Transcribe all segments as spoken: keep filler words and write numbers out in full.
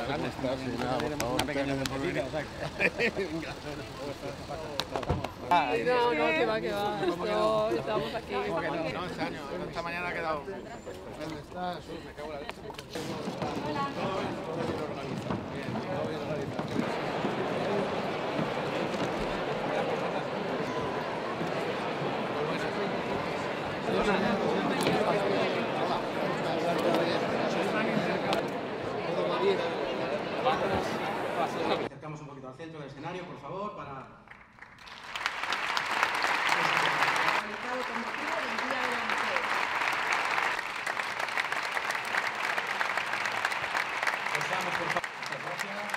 ¿Dónde está? Sí, nada, por favor. Una pequeña vueltecita, Ay, no, no, que va, que va. Esto, estamos aquí. ¿Cómo que no? No, este año, esta mañana ha quedado. ¿Dónde está? Jesús, me cago en la leche. Hola. Todo bien organizado. Bien, todo bien organizado. Acercamos un poquito al centro del escenario, por favor, para... Con motivo del Día de la Mujer. Pasamos, por favor. Muchas gracias.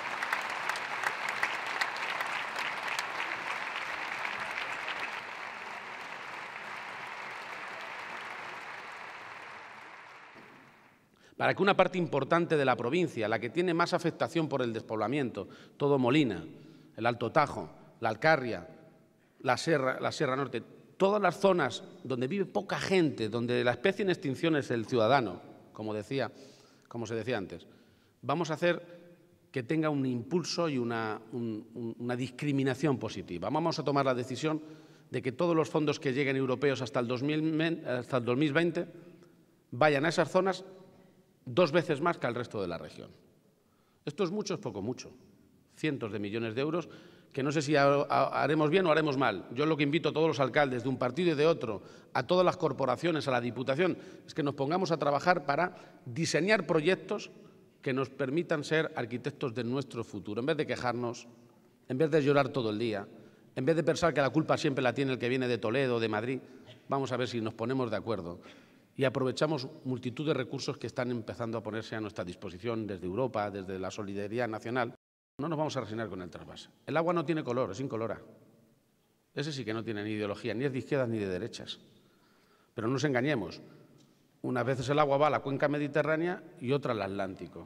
Para que una parte importante de la provincia, la que tiene más afectación por el despoblamiento, todo Molina, el Alto Tajo, la Alcarria, la Sierra, la Sierra Norte, todas las zonas donde vive poca gente, donde la especie en extinción es el ciudadano, como decía, como se decía antes, vamos a hacer que tenga un impulso y una, un, una discriminación positiva. Vamos a tomar la decisión de que todos los fondos que lleguen europeos hasta el dos mil, hasta el dos mil veinte vayan a esas zonas dos veces más que al resto de la región. Esto es mucho, es poco mucho. Cientos de millones de euros que no sé si haremos bien o haremos mal. Yo lo que invito a todos los alcaldes de un partido y de otro, a todas las corporaciones, a la Diputación, es que nos pongamos a trabajar para diseñar proyectos que nos permitan ser arquitectos de nuestro futuro. En vez de quejarnos, en vez de llorar todo el día, en vez de pensar que la culpa siempre la tiene el que viene de Toledo o de Madrid, vamos a ver si nos ponemos de acuerdo y aprovechamos multitud de recursos que están empezando a ponerse a nuestra disposición desde Europa, desde la solidaridad nacional. No nos vamos a resignar con el trasvase. El agua no tiene color, es incolora. Ese sí que no tiene ni ideología, ni es de izquierdas ni de derechas. Pero no nos engañemos. Unas veces el agua va a la cuenca mediterránea y otra al Atlántico.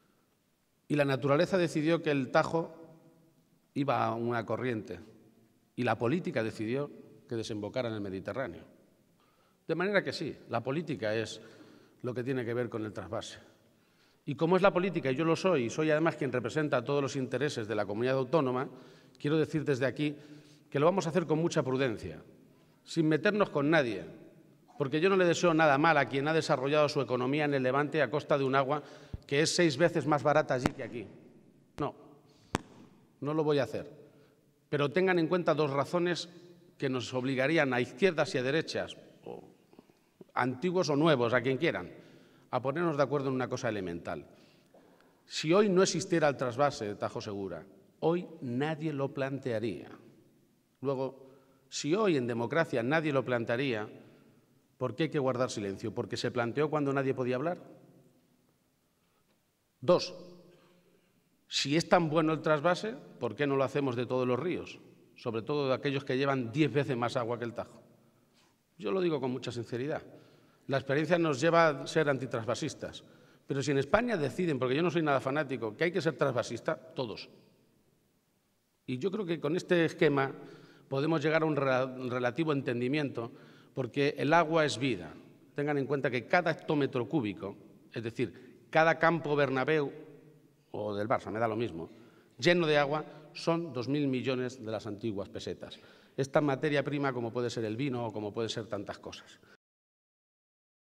Y la naturaleza decidió que el Tajo iba a una corriente y la política decidió que desembocara en el Mediterráneo. De manera que sí, la política es lo que tiene que ver con el trasvase. Y como es la política, y yo lo soy, y soy además quien representa a todos los intereses de la comunidad autónoma, quiero decir desde aquí que lo vamos a hacer con mucha prudencia, sin meternos con nadie, porque yo no le deseo nada mal a quien ha desarrollado su economía en el Levante a costa de un agua que es seis veces más barata allí que aquí. No, no lo voy a hacer. Pero tengan en cuenta dos razones que nos obligarían a izquierdas y a derechas, o antiguos o nuevos, a quien quieran, a ponernos de acuerdo en una cosa elemental. Si hoy no existiera el trasvase de Tajo Segura, hoy nadie lo plantearía. Luego, si hoy en democracia nadie lo plantearía, ¿por qué hay que guardar silencio? ¿Porque se planteó cuando nadie podía hablar? Dos, si es tan bueno el trasvase, ¿por qué no lo hacemos de todos los ríos? Sobre todo de aquellos que llevan diez veces más agua que el Tajo. Yo lo digo con mucha sinceridad. La experiencia nos lleva a ser antitrasvasistas. Pero si en España deciden, porque yo no soy nada fanático, que hay que ser trasvasista, todos. Y yo creo que con este esquema podemos llegar a un relativo entendimiento, porque el agua es vida. Tengan en cuenta que cada hectómetro cúbico, es decir, cada campo Bernabéu, o del Barça, me da lo mismo, lleno de agua, son dos mil millones de las antiguas pesetas. Esta materia prima como puede ser el vino o como puede ser tantas cosas.